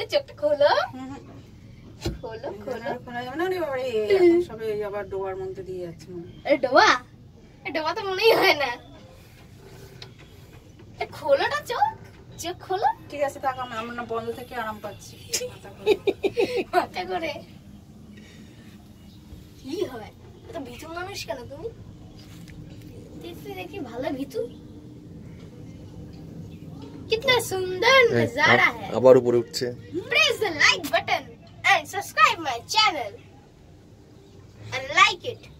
চোখটা খোলো খোলো খোলো খোলা যাবে না রে বাবা রে, এখন সবে আবার ডোবার মধ্যে দিয়ে যাচ্ছে মনে হয়। এই ডোবা তো মনেই হয় না। খোলোটা চোখ চোখ খোলো। ঠিক আছে থাক, আমরা বন্ধ থেকে আরাম পাচ্ছি। মাথা করে কি হয় তো ভীতু মানুষ কেন তুমি? देखिए ভালো ভীতু। कितना सुंदर नजारा है। আবার উপরে উঠছে। Press the like button and subscribe my channel and like it.